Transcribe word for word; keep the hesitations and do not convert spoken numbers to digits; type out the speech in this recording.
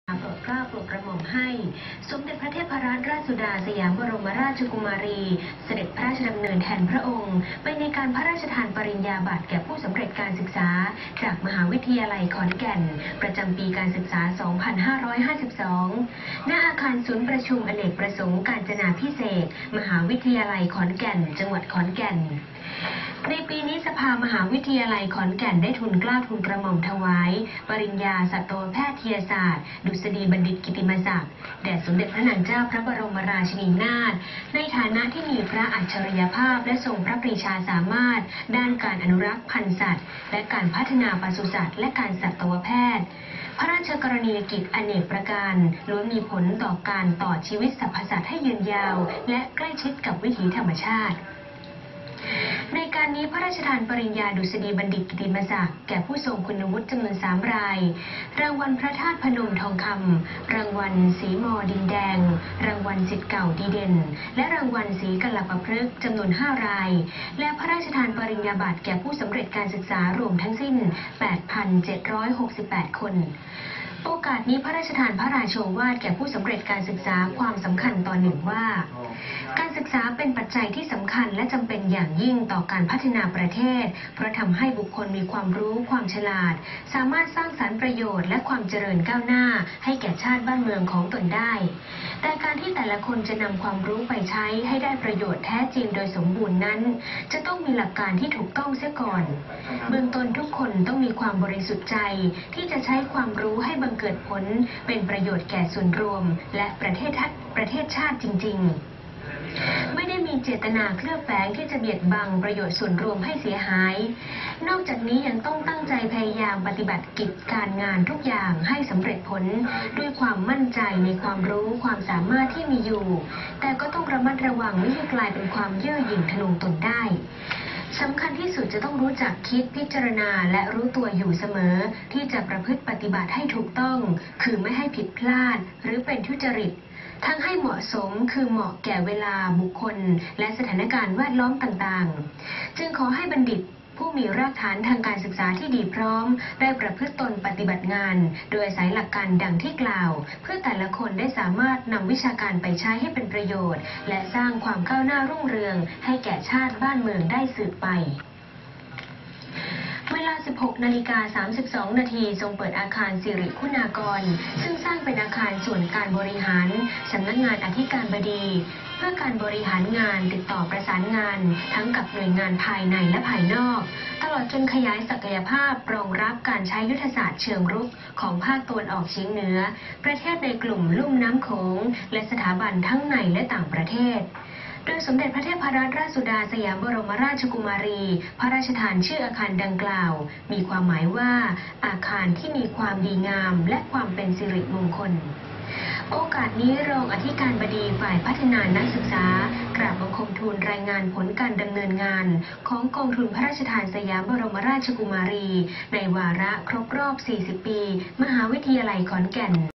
โปรดเกล้าโปรดกระหม่อมให้สมเด็จพระเทพรัตนราชสุดาสยามบรมราชกุมารีเสด็จพระราชดำเนินแทนพระองค์ไปในการพระราชทานปริญญาบัตรแก่ผู้สำเร็จการศึกษาจากมหาวิทยาลัยขอนแก่นประจำปีการศึกษา สองพันห้าร้อยห้าสิบสอง ณ อาคารศูนย์ประชุมอเนกประสงค์กาญจนาภิเษกมหาวิทยาลัยขอนแก่นจังหวัดขอนแก่นในปีนี้สภามหาวิทยาลัยขอนแก่นได้ทุนเกล้าทุนกระหม่อมถวายปริญญาสัตวแพทยศาสตร์ดุษฎีบัณฑิตกิติมศักดิ์แด่สมเด็จพระนางเจ้าพระบรมราชินีนาถในฐานะที่มีพระอัจฉริยภาพและทรงพระปรีชาสามารถด้านการอนุรักษ์พันธุ์สัตว์และการพัฒนาปศุสัตว์และการสัตวแพทย์พระราชกรณียกิจอเนกประการล้วนมีผลต่อการต่อชีวิตสรรพสัตว์ให้ยืนยาวและใกล้ชิดกับวิถีธรรมชาติในการนี้พระราชทานปริญญาดุษฎีบัณฑิตกิติมศักดิ์แก่ผู้ทรงคุณวุฒิจำนวนสามรายรางวัลพระธาตุพนมทองคำรางวัลสีมอดินแดงรางวัลศิษย์เก่าดีเด่นและรางวัลศรีกัลปพฤกษ์จำนวนห้ารายและพระราชทานปริญญาบัตรแก่ผู้สำเร็จการศึกษารวมทั้งสิ้น แปดพันเจ็ดร้อยหกสิบแปด คนโอกาสนี้พระราชทานพระราโชวาทแก่ผู้สำเร็จการศึกษาความสำคัญตอนหนึ่งว่าการศึกษาเป็นปัจจัยที่สำคัญและจำเป็นอย่างยิ่งต่อการพัฒนาประเทศเพราะทำให้บุคคลมีความรู้ความฉลาดสามารถสร้างสรรค์ประโยชน์และความเจริญก้าวหน้าให้แก่ชาติบ้านเมืองของตนได้แต่การที่แต่ละคนจะนำความรู้ไปใช้ให้ได้ประโยชน์แท้จริงโดยสมบูรณ์นั้นจะต้องมีหลักการที่ถูกต้องเสียก่อนเบื้องต้นทุกคนต้องมีความบริสุทธิ์ใจที่จะใช้ความรู้ให้บังเกิดผลเป็นประโยชน์แก่ส่วนรวมและประเทศประเทศชาติจริงๆไม่ได้มีเจตนาเคลือบแฝงที่จะเบียดบังประโยชน์ส่วนรวมให้เสียหายนอกจากนี้ยังต้องตั้งใจพยายามปฏิบัติกิจการงานทุกอย่างให้สำเร็จผลด้วยความมั่นใจในความรู้ความสามารถที่มีอยู่แต่ก็ต้องระมัดระวังไม่ให้กลายเป็นความเย่อหยิ่งทะนงตนได้สำคัญที่สุดจะต้องรู้จักคิดพิจารณาและรู้ตัวอยู่เสมอที่จะประพฤติปฏิบัติให้ถูกต้องคือไม่ให้ผิดพลาดหรือเป็นทุจริตทั้งให้เหมาะสมคือเหมาะแก่เวลาบุคคลและสถานการณ์แวดล้อมต่างๆจึงขอให้บัณฑิตผู้มีรากฐานทางการศึกษาที่ดีพร้อมได้ประพฤติตนปฏิบัติงานโดยอาศัยหลักการดังที่กล่าวเพื่อแต่ละคนได้สามารถนำวิชาการไปใช้ให้เป็นประโยชน์และสร้างความก้าวหน้ารุ่งเรืองให้แก่ชาติบ้านเมืองได้สืบไปเวลา สิบหกนาฬิกาสามสิบสอง นาทีทรงเปิดอาคารสิริคุณากรซึ่งสร้างเป็นอาคารส่วนการบริหารสำนักงานอธิการบดีเพื่อการบริหารงานติดต่อประสานงานทั้งกับหน่วยงานภายในและภายนอกตลอดจนขยายศักยภาพรองรับการใช้ยุทธศาสตร์เชิงรุกของภาคตะวันออกเฉียงเหนือประเทศในกลุ่มลุ่มน้ำโขงและสถาบันทั้งในและต่างประเทศโดยสมเด็จพระเทพรัตนราชสุดาสยามบรมราชกุมารีพระราชทานชื่ออาคารดังกล่าวมีความหมายว่าอาคารที่มีความดีงามและความเป็นสิริมงคลโอกาสนี้รองอธิการบดีฝ่ายพัฒนานักศึกษากราบบังคมทูลรายงานผลการดำเนินงานของกองทุนพระราชทานสยามบรมราชกุมารีในวาระครบรอบ สี่สิบ ปีมหาวิทยาลัยขอนแก่น